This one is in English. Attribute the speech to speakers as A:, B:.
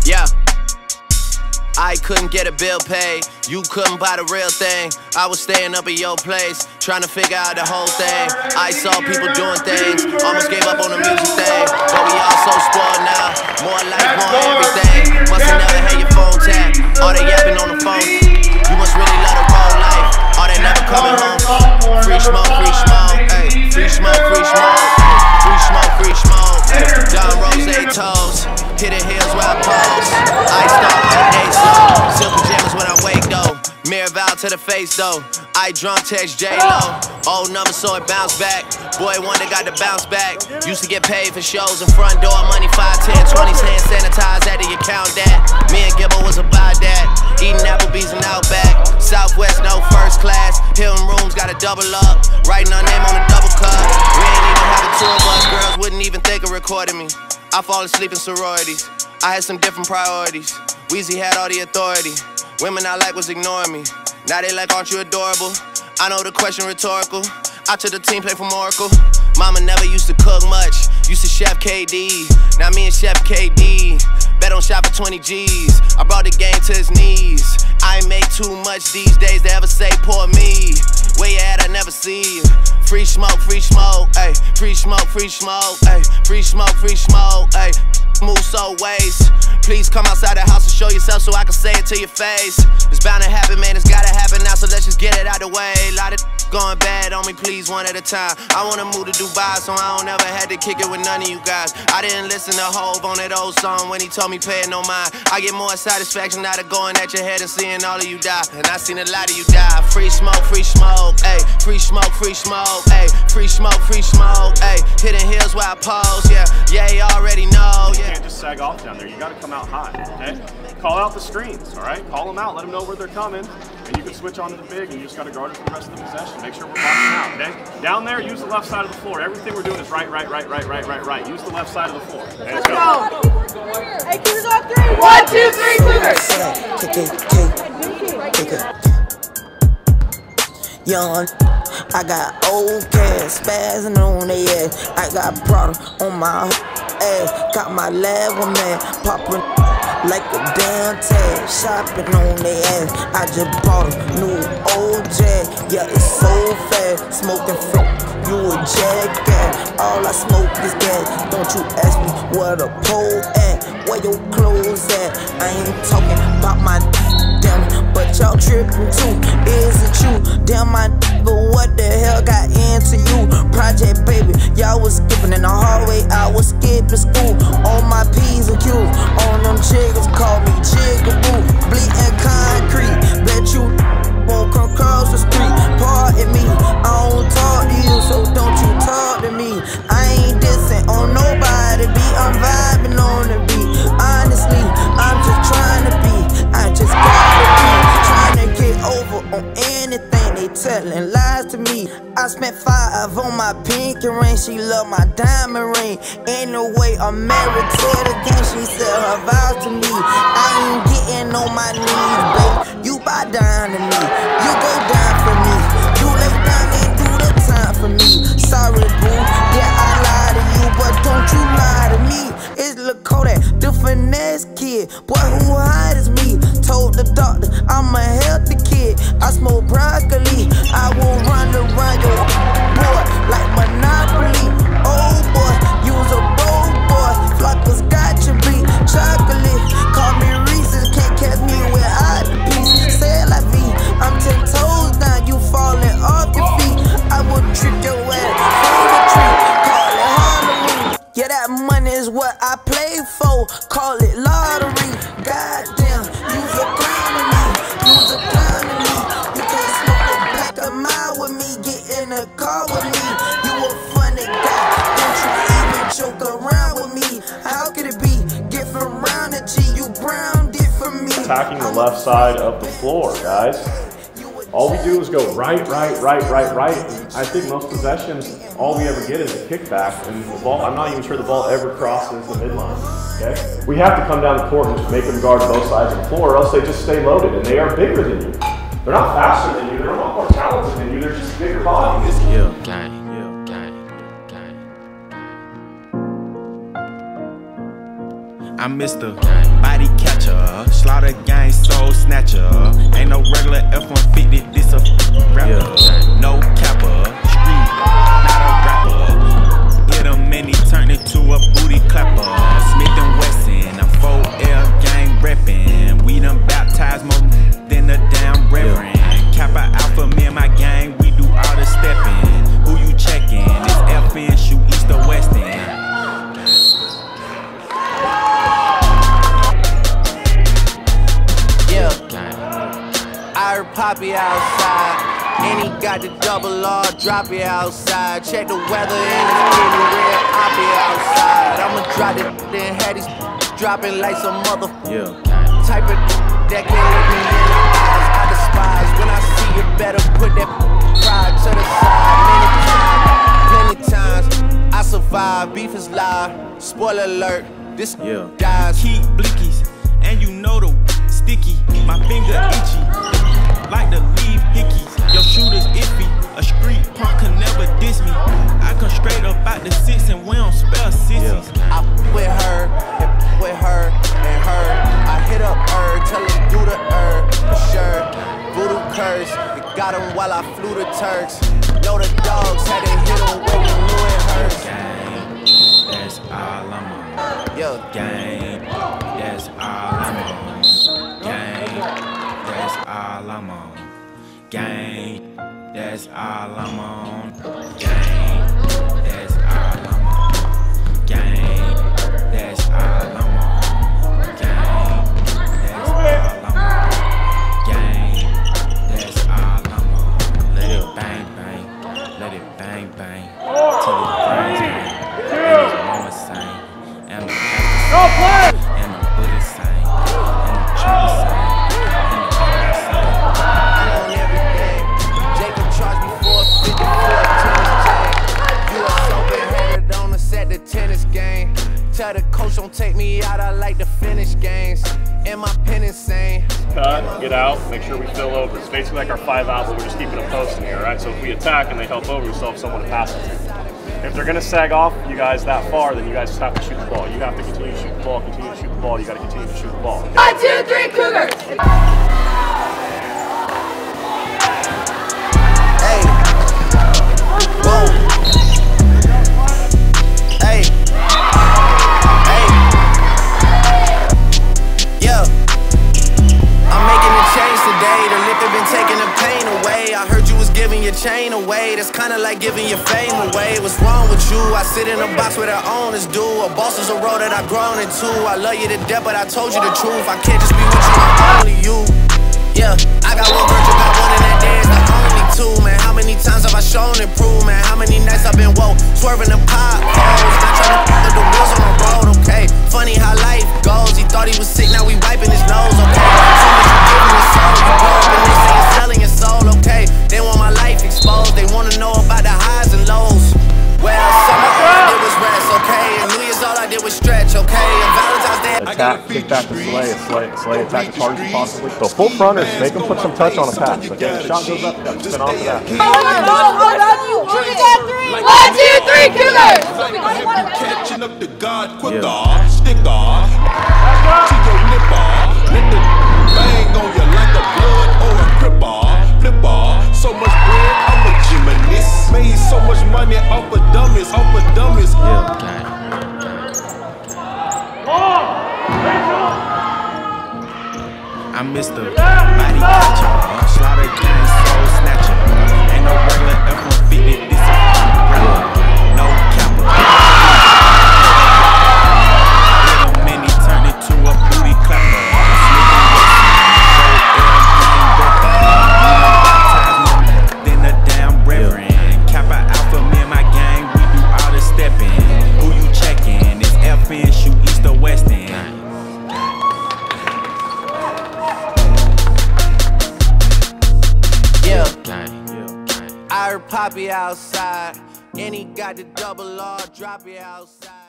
A: Yeah. I couldn't get a bill paid, you couldn't buy the real thing. I was staying up at your place, trying to figure out the whole thing. I saw people doing things, almost gave up on the music thing. But we all so spoiled now, more life, more everything. Must have never had your phone tapped, all they yapping on the phone. You must really love the road life, all they never coming home. Free smoke, ay, free smoke, free smoke. Free smoke, free smoke. Down Rose toes, hit the hills where I pose. Iced out like they slow. Silk pajamas when I wake though. Mirror vow to the face though. I drunk text J-Lo. Old number so it bounce back. Boy wonder got to bounce back. Used to get paid for shows in front door. Money 5, 10, 20 cents sanitized. Had to you count that. Me and Gibbo was about that. Eating Applebee's and Outback. Southwest no first class. Hilton rooms got a double up. Writing our name on a double cup. We ain't even have a tour bus. Girls wouldn't even think of recording me. I fall asleep in sororities. I had some different priorities. Weezy had all the authority. Women I like was ignoring me. Now they like, aren't you adorable? I know the question rhetorical. I took the team play from Oracle. Mama never used to cook much. Used to Chef KD. Now me and Chef KD. Bet on shop for 20 G's. I brought the game to his knees. I ain't make too much these days to ever say poor me. Where you at? I never see you. Free smoke, ayy. Free smoke, ayy. Free smoke, ayy. Move so ways. Please come outside the house and show yourself so I can say it to your face. It's bound to happen, man, it's gotta happen now, so let's just get it out the way. Lot of going bad on me, please, one at a time. I wanna move to Dubai, so I don't ever had to kick it with none of you guys. I didn't listen to Hove on that old song when he told me pay it no mind. I get more satisfaction out of going at your head and seeing all of you die. And I seen a lot of you die. Free smoke, ayy. Free smoke, ayy. Free smoke, ayy. Hitting hills where I pose, yeah, you already know, yeah.
B: You can't just sag off down there, you gotta come out high, okay? Call out the screens, all right? Call them out, let them know where they're coming, and you can switch on to the big, and you just gotta guard it for the rest of the possession. Make sure we're boxing out, okay? Down there, use the left side of the floor. Everything we're doing is right. Use the left side of the floor. Okay, let's go.
C: Hey, Cougars on 3. 1, 2, 3, Cougars.
D: Young, I got old cash, spazzing on they ass. I got Prada on my ass. Got my lab one man popping like a damn tag. Shopping on they ass. I just bought a new old Jag. Yeah, it's so fast. Smoking from you a jackass. All I smoke is gas. Don't you ask me where the pole at, where your clothes at. I ain't talking about my damn, but y'all tripping too. Is it you? Damn my but what the hell got into you? Project baby, y'all was skipping in the hallway. I was skipping school. On my P's and Q's, on them chiggers, call me Jigaboo. Bleeding concrete, bet you won't come across the street. Pardon me, I don't talk to you, so don't you talk to me. I ain't dissing on nobody beat, I'm vibing on the beat. Honestly, I'm just trying to be, I just gotta be trying to get over on anything. They telling lies to me. I spent 5 on my pinky ring. She love my diamond ring. Ain't no way I'm married to the game. She said her vows to me. I ain't getting on my knees, babe. You bow down to me. You go down for me. You lay down and do the time for me. Sorry, boo. Yeah, I lied to you, but don't you lie to me. It's Lil Kodak, the finesse kid. Boy, who hide is me? Told the doctor I'm a healthy kid. I smoke broccoli. I will run around your boy like Monopoly. Oh boy, you's a bold boy. Flockers got you beat. Chocolate, call me Reese's. Can't catch me without the piece. Say la vie, I'm 10 toes down. You falling off your feet. I will trick your ass from the tree. Call it Halloween. Yeah, that money is what I play for. Call it lottery. Goddamn, you's a clown to me. You's a clown to me. You can't smoke a pack a mile with me. Get in a car with me. You a funny guy. Don't you even joke around with me. How could it be? Get from round the G. You browned it for me.
B: Attacking the left side of the floor, guys. All we do is go right. I think most possessions, all we ever get is a kickback, and the ball, I'm not even sure the ball ever crosses the midline, okay? We have to come down the court and just make them guard both sides of the floor, or else they just stay loaded, and they are bigger than you. They're not faster than you, they're not more talented than you, they're just bigger bodies.
A: Yeah, gang. I'm Mr. Body
E: catcher. Slaughter gang soul snatcher. Ain't no regular F-150, this a rapper. No capper, street, not a rapper. Hit him and he turned into a booty clapper. Smith and Wesson, I'm 4L gang reppin'. We done baptized more than the damn reverend. Kappa Alpha, me and my gang, we do all the steppin'. Who you checkin'? It's FN, shoot east or west end.
A: I heard Poppy outside, and he got the double R, drop it outside. Check the weather and it's getting real, I'll be outside. I'ma drop it, then had these dropping like some mother type of that can't look me in the eyes. I despise when I see you, better put that pride to the side. Many times, I survive, beef is live. Spoiler alert, this dies.
E: Keep blickies, and you know the sticky. My finger itchy, like the leave hickeys. Your shooter's iffy, a street punk can never diss me. I come straight up out the six and we don't spell sissies.
A: I with her, and with her, and her. I hit up her, tell her do the for sure. Voodoo curse, it got him while I flew the Turks. Know the dogs had to hit him when we knew it hurts.
E: Gang, that's all I'm on. Gang, that's all I'm on. Gang, that's all I'm on. Gang, that's all I'm on. Gang, that's all I'm on. Gang, that's all I'm on. Gang, that's all I'm on. Gang, that's all I'm on. Let it bang bang, let it bang bang till it brains bang. And his mama sang, and the pastor sang, and the Buddha sang, and the chopper sang.
A: Tennis game. Tell the coach don't take me out, I like to finish games. And my pen insane.
B: Cut, get out, make sure we fill over. It's basically like our 5 out, but we're just keeping a post in here, right? So if we attack and they help over, we still have someone to pass it to. If they're gonna sag off you guys that far, then you guys just have to shoot the ball. You have to continue to shoot the ball, continue to shoot the ball, you gotta continue to shoot the ball.
C: 1, 2, 3, Cougars!
A: Hey. Whoa. Taking the pain away. I heard you was giving your chain away. That's kinda like giving your fame away. What's wrong with you? I sit in a box where the owners do. A boss is a role that I've grown into. I love you to death, but I told you the truth. I can't just be with you, I'm only you. Yeah, I got one virgin, got one in that day, it's the only two, man. How many times have I shown and proved, man? How many nights I've been woke, swerving the potholes, not trying to put the wheels on the road, okay? Funny how life goes. He thought he was sick, now we wiping his nose, okay? Soon as you give him your soul, you blow up and they say you're selling your soul, okay? They want my life exposed, they wanna know about the highs and lows. Well, summer all I did was rest, okay? And New Year's all I did was stretch, okay? And Valentine's Day.
B: Attack, kick back to Slay attack as hard as possibly. So full fronters, make them put some touch on a pass. Okay, the shot goes up, yeah, spin off of that.
C: 1, 2, 3, Cougars!
F: Catching up to God quicker, stick off to your nipper. Let the bang on you like a blood or a cripper. Flipper, so much bread, I'm a gymnast. Made so much money off of dummies,
E: I miss the body catcher, slaughter gang soul snatcher. Ain't no regular F-150, this is rapper. No capper. Little mini turned into a booty clapper. Then the damn reverend. Kappa Alpha, me and my gang, we do all the stepping. Who you checking? It's FN, shoot east or west end.
A: I heard Poppy outside, and he got the double R, drop it outside.